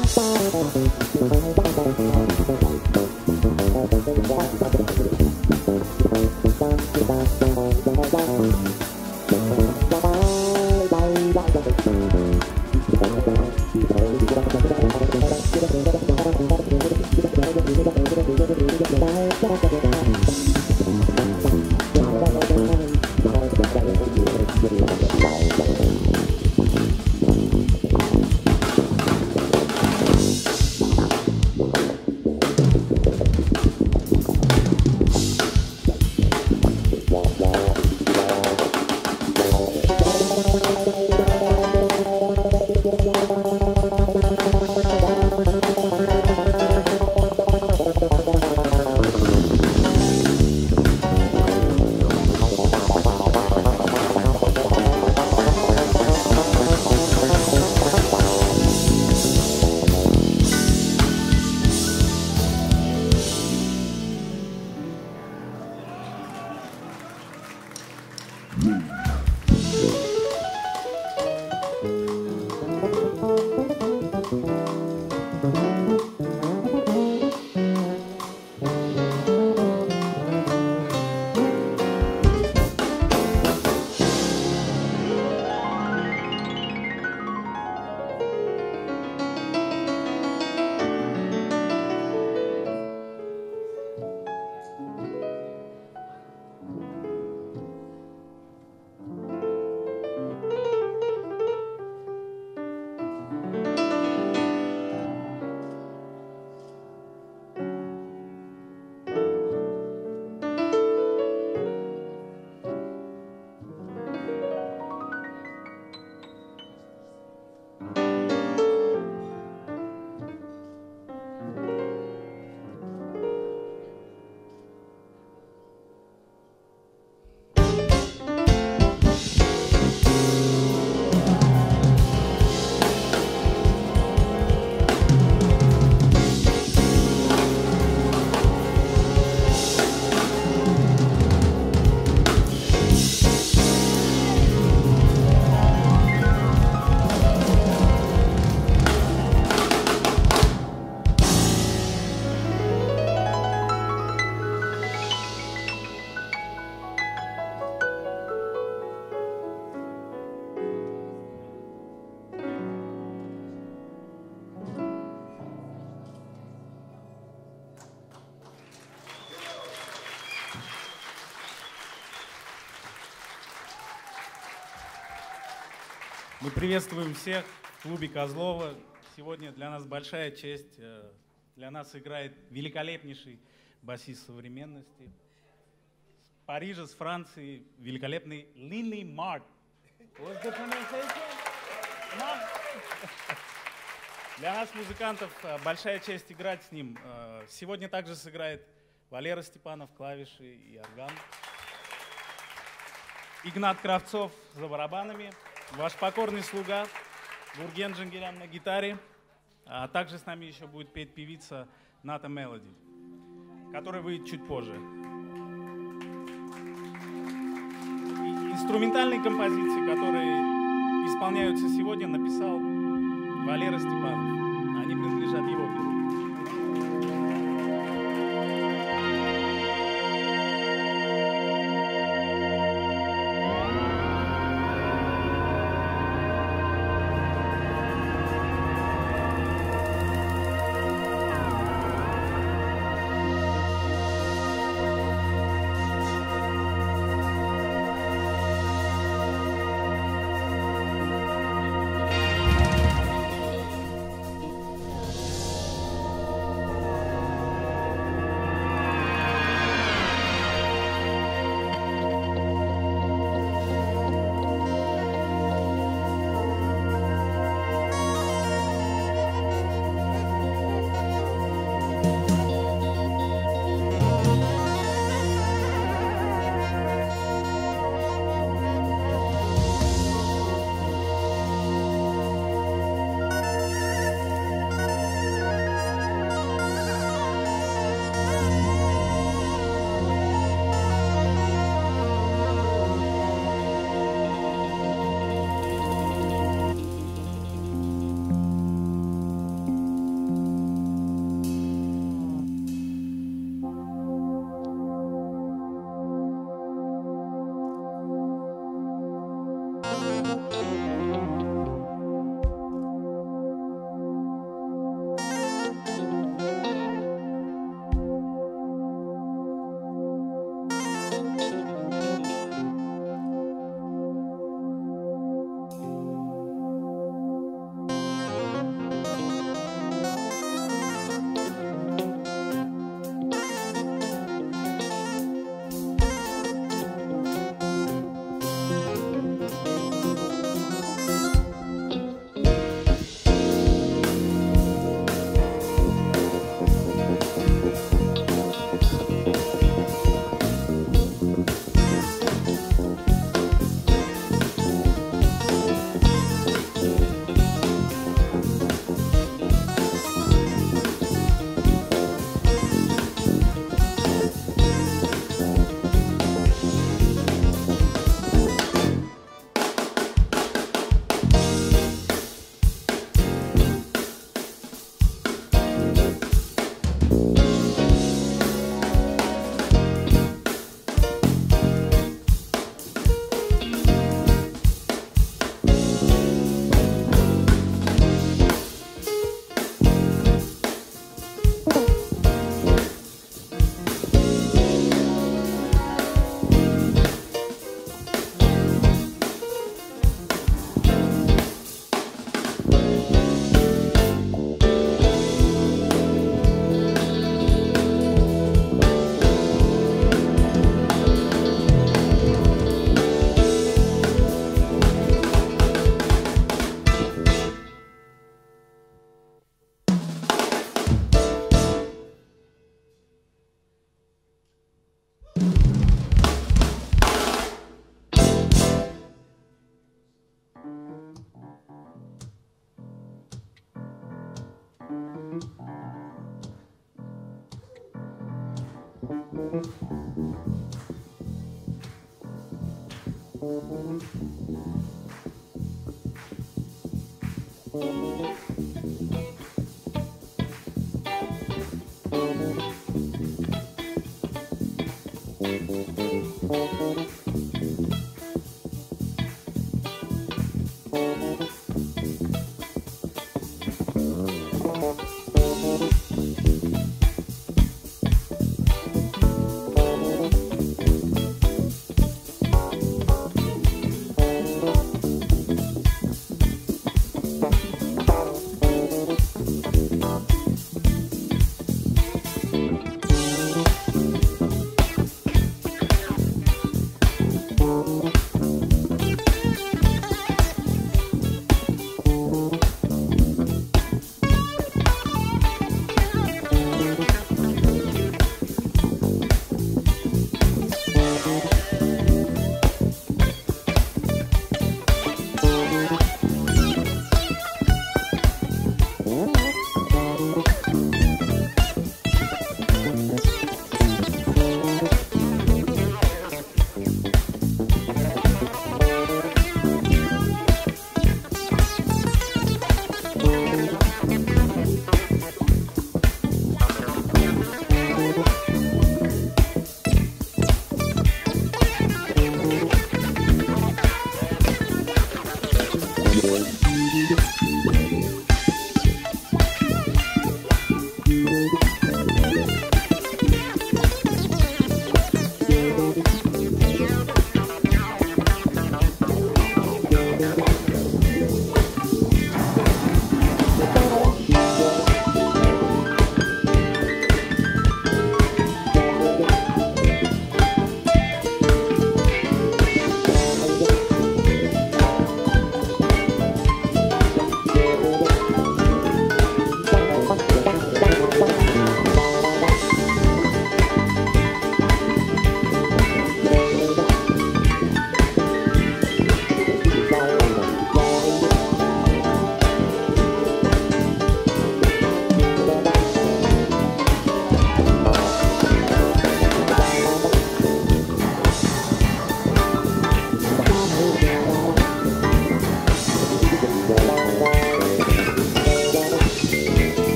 Мы приветствуем всех в клубе Козлова. Сегодня для нас большая честь. Для нас играет великолепнейший басист современности. С Парижа, с Франции, великолепный Линли Март. Для нас, музыкантов, большая честь играть с ним. Сегодня также сыграет Валера Степанов, клавиши и орган. Игнат Кравцов за барабанами. Ваш покорный слуга Гурген Джангирян на гитаре. А также с нами еще будет петь певица Ната Мелоди, которая выйдет чуть позже. И инструментальные композиции, которые исполняются сегодня, написал Валера Степанов. Они принадлежат его перу.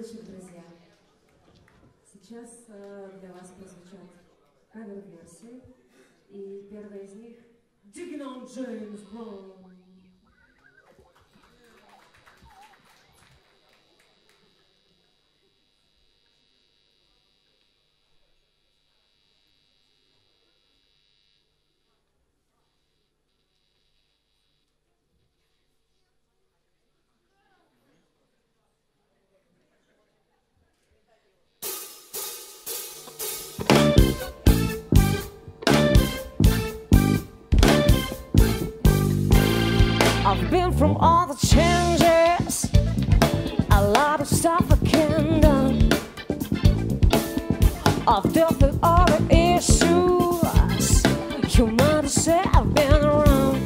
вечер, друзья. Сейчас для вас прозвучат кавер-версии, и первая из них Digging on James Brown. I've been through all the changes, a lot of stuff I can't do. I've dealt with all the issues, you might say I've been around.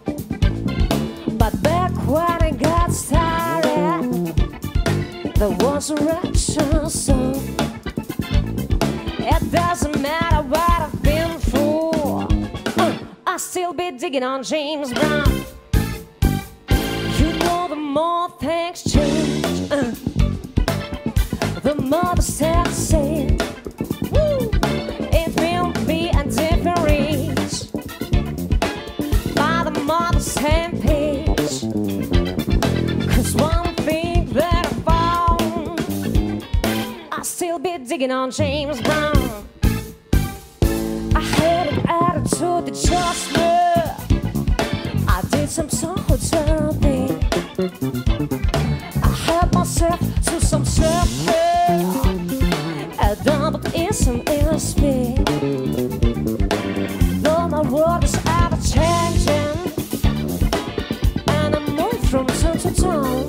But back when I got started, there was a reaction song. It doesn't matter what I've been through, I'll still be digging on James Brown. The more things change, the more the sad say, it will be a different reach, by the more the same page. Cause one thing that I found, I'll still be digging on James Brown. I had an attitude that just me, I did some so-hotel thing. I helped myself to some self-care, a double-ism in a speed. Though my world is ever-changing, and I move from town to town,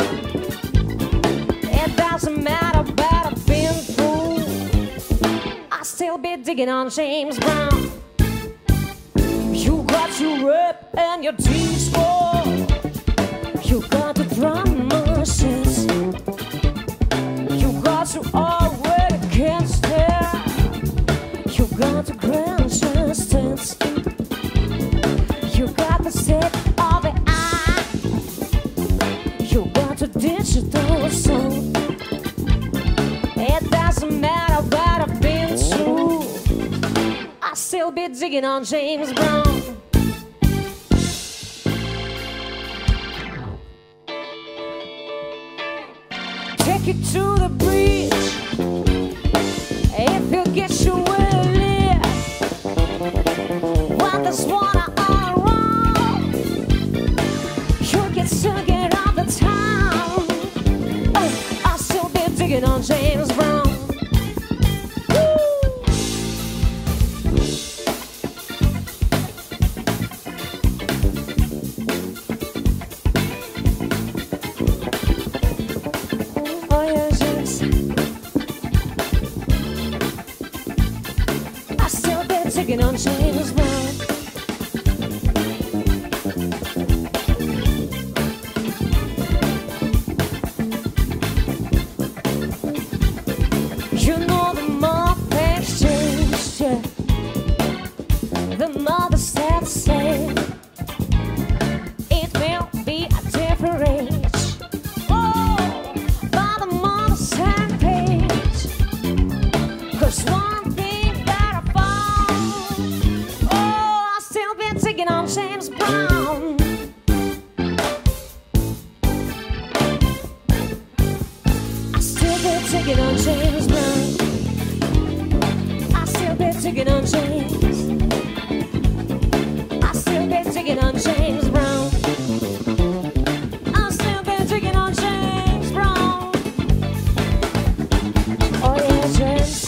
it doesn't matter what I've been through, I'll still be digging on James Brown. You got your rap and your D-score, you got the drum machines, you got to already can't stand, you got the grandstands, you got the set of the eye, you got the digital song. It doesn't matter what I've been through, I'll still be digging on James Brown. Take you to the bridge, if you get your will, when there's water all around, you get to get out the town. Oh, I'll still be digging on James Brown. Digging on James Brown. You know the more things change, yeah, the more the sad say, it will be a different age, oh, by the more the sad page. Cause one thing that I found, I'll still be digging on James Brown. I'll still be digging on James Brown. I'll still be digging on James. I'll still be digging on James Brown. I'll still be digging on James Brown. Oh yeah, James.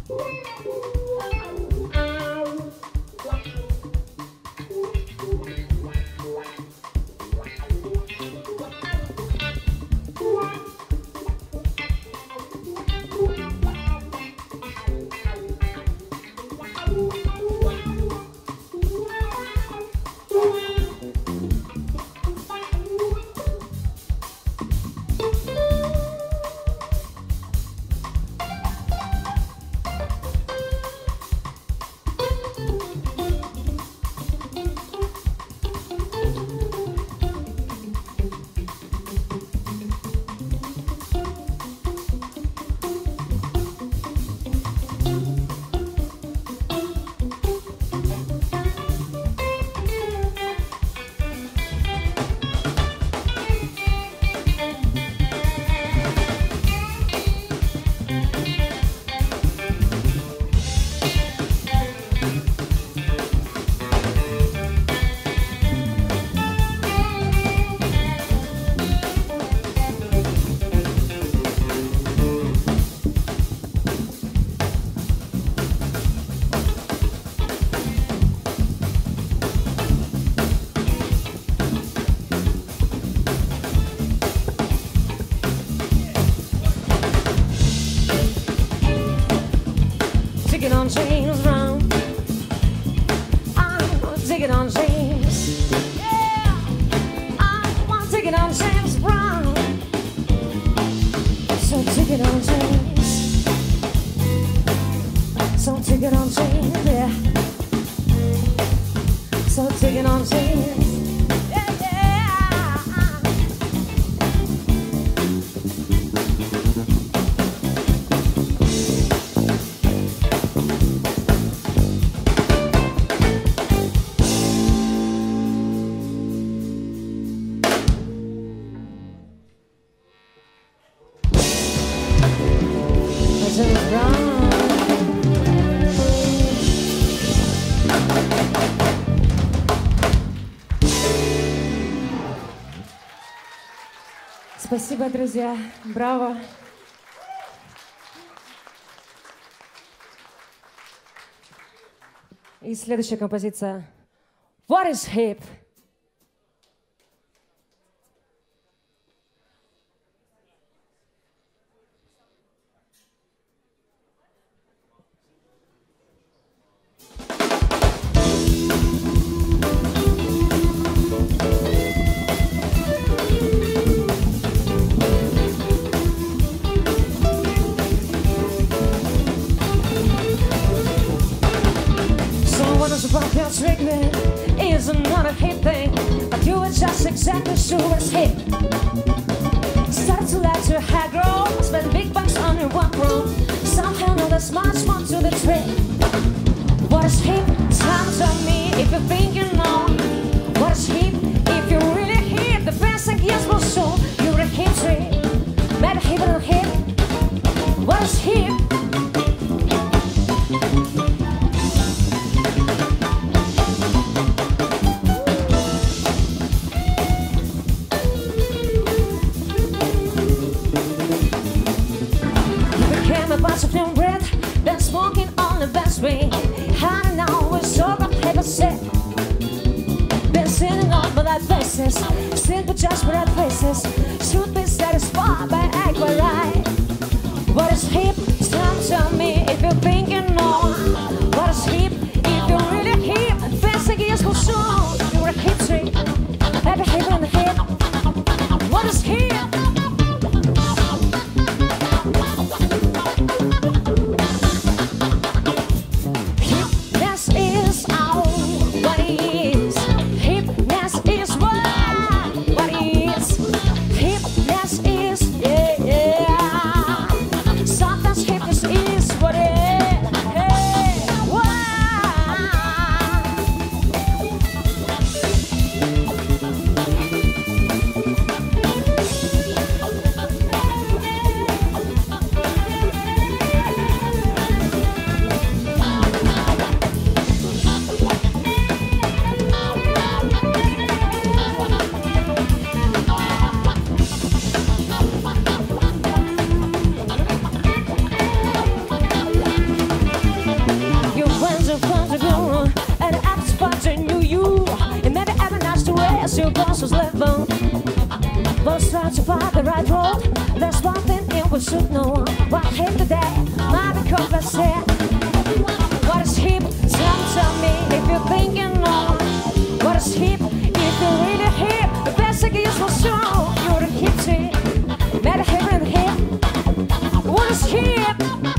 On James Brown, I'm digging on James. Yeah, I'm digging on James Brown. So digging on James. So digging on James. Yeah. So digging on James. Спасибо, друзья. Браво. И следующая композиция What is Hip? Your treatment is not a hip thing, but you are just exactly sure what's hip. Start to let your hair grow, spend big bucks on your one room. Somehow know there's much more to the trick. What is hip? Tell me if you think you know. What is hip? If you're really hip, the best thing is will show you're a hip trick. Maybe hip and hip. What is hip? Been smoking on the best way. Hiding out with sober paper set. Been sitting on for that faces. Sit with just for that faces. Should be satisfied by act by right. What is hip? Tell me if you think you know. What is hip? If you're really hip, best thing is for sure you're a hip trick. Every hip in the hip. What is hip? What still bosses live on. Both try to find the right road. There's one thing it we should know. What hit the day, might be compensated. What is hip? Tell me if you're thinking on. What is hip? If you're really hip, the best thing is for sure. You're the hip shit, better hip and hip. What is hip?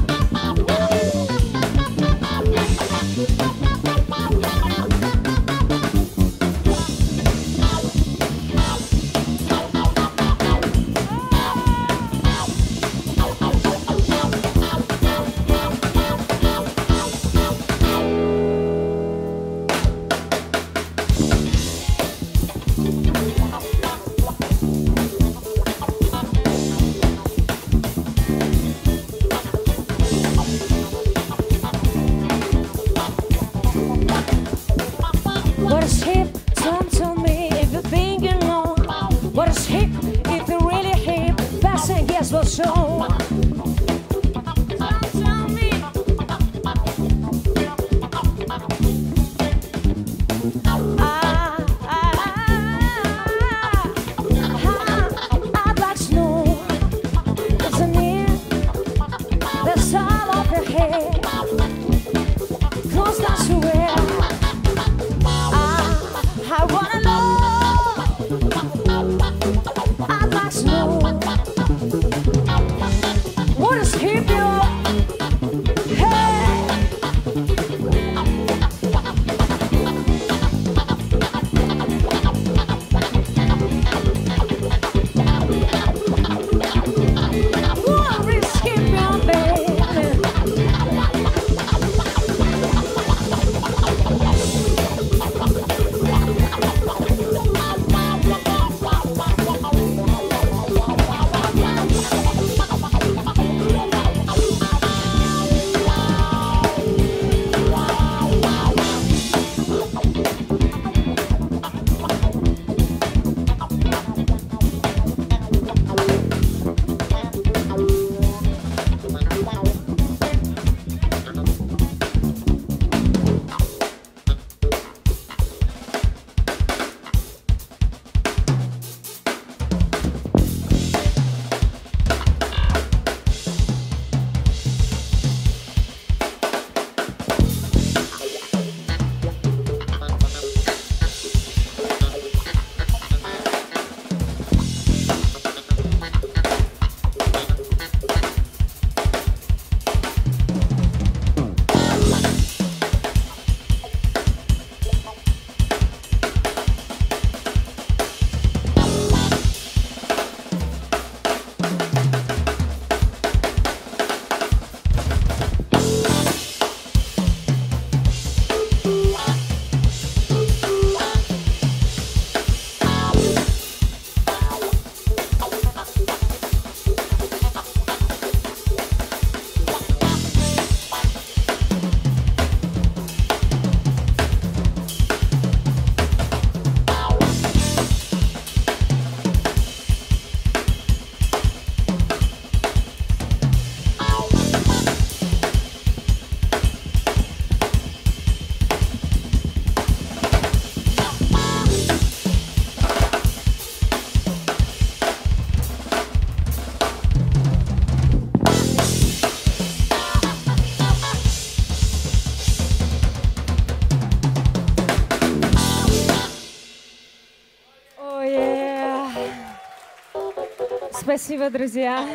Спасибо, друзья.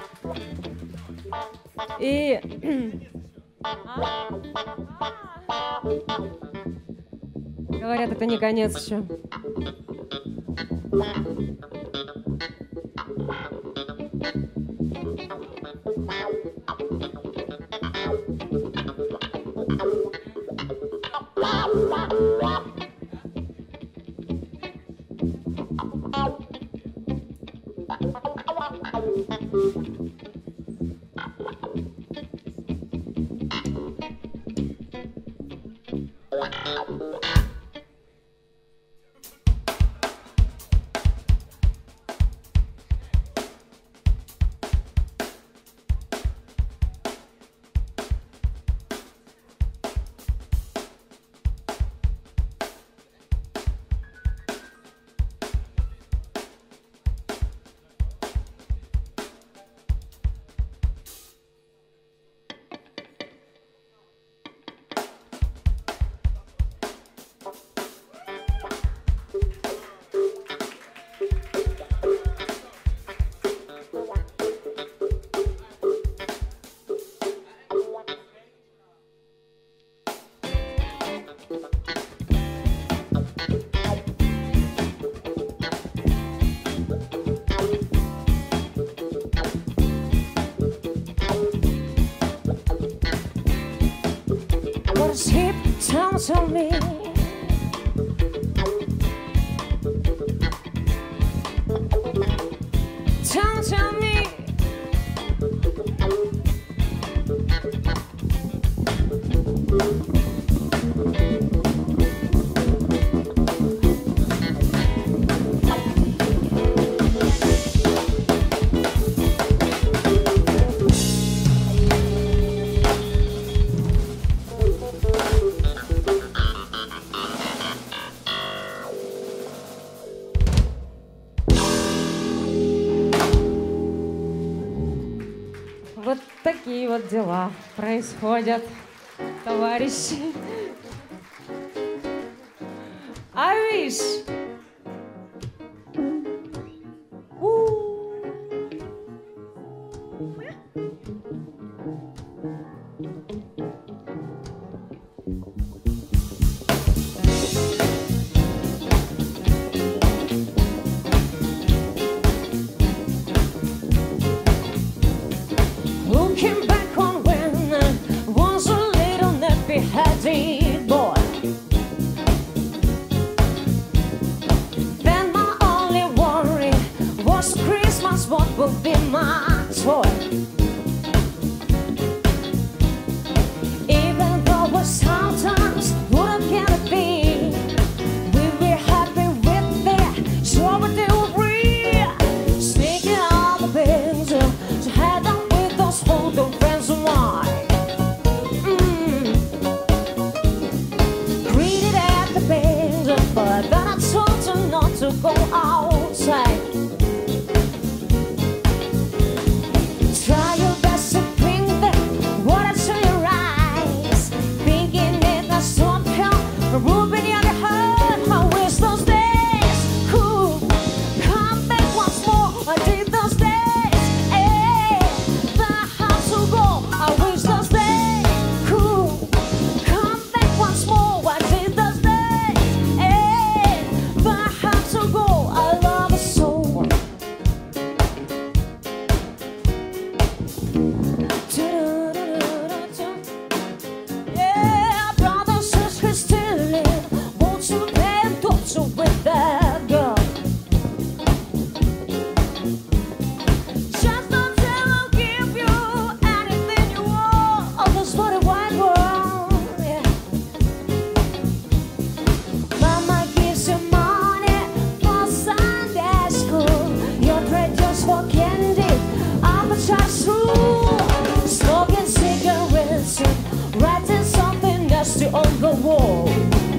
И говорят, это не конец еще. What is hip? Tell me. Tell me. Вот такие вот дела происходят, товарищи. I wish. Looking back on when I was a little nappy-headed boy, then my only worry was Christmas, what would be my toy. Even though we sometimes wouldn't get a thing, we'd be happy with it, sure we do agree. Sneaking all the things to head on with those photo friends of mine. Greeted at the bend, but then I told her not to go outside. Try your best to bring back water to your eyes, thinking it has somehow rubbing your heart. I wish those days could come back once more. I did those days, if I had to go. I wish those days could come back once more. I did those days, if I had to go. I love it so. Yeah, brother, sister, still live. Won't you play a doctor with that girl? Just don't tell I'll give you anything you want. Oh, this for the wide world. Yeah. Mama gives you money for Sunday school. You're paid just for candy. I'm a child through. Smoking cigarettes and writing something nasty on the wall.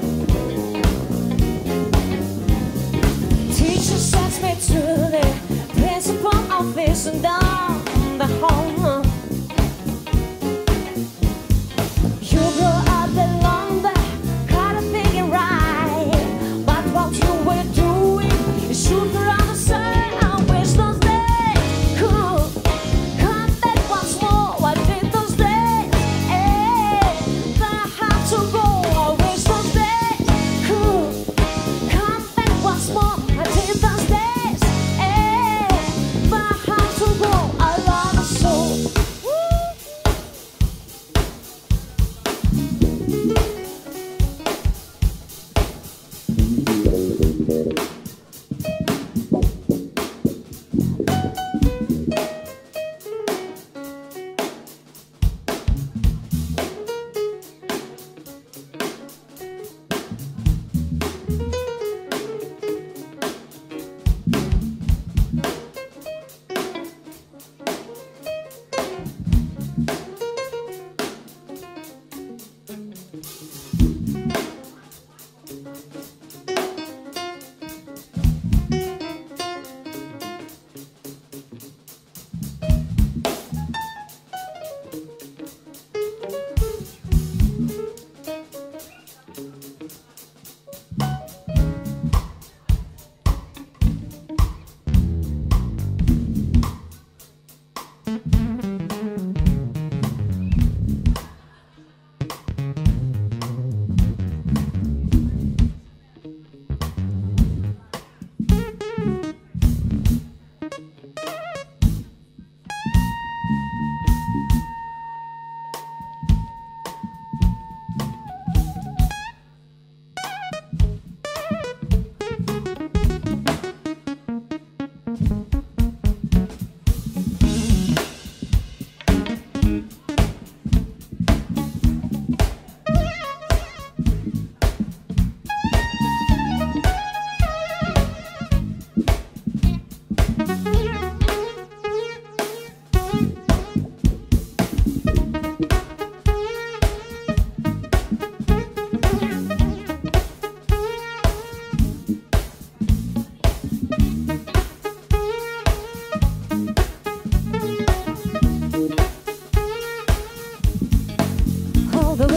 Teacher sends me to the principal office and down the hall. You grow up along the kind of thinking right, but what you were doing is shoot around the side. I wish those days could come back once more. I did those days, if I had to go. I wish those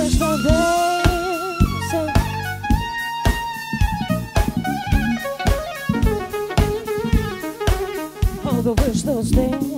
wish those days. How the wish those days.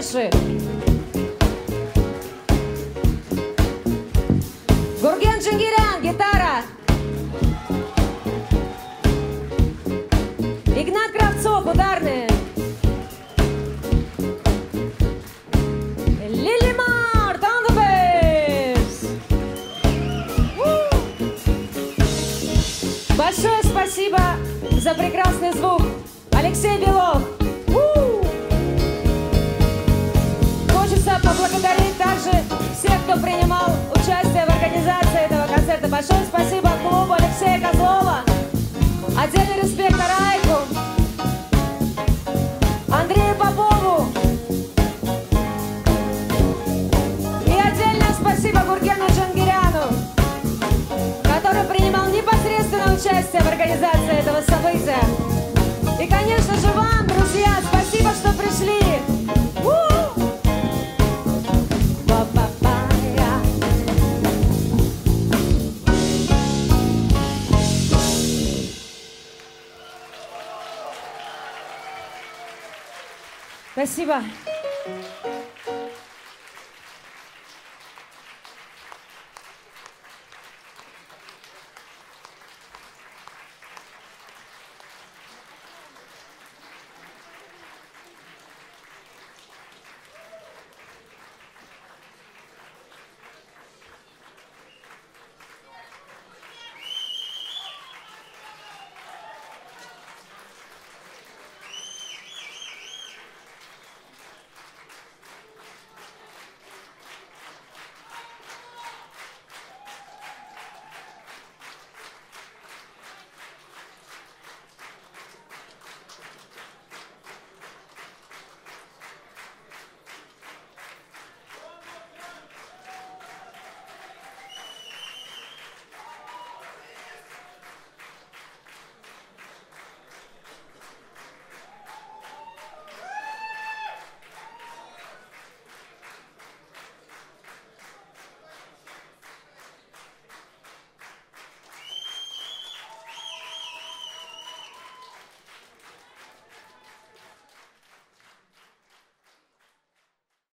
клавиши. Гурген Джангирян, гитара. Игнат Кравцов, ударные. Лили Март, on the bass. Большое спасибо за прекрасный звук. Алексей Белов. Хочется поблагодарить также всех, кто принимал участие в организации этого концерта. Большое спасибо клубу Алексея Козлова. Отдельный респект Райку, Андрею Попову. И отдельное спасибо Гургену Джангиряну, который принимал непосредственное участие в организации этого события. И, конечно же, вам, друзья, спасибо, что пришли. Спасибо.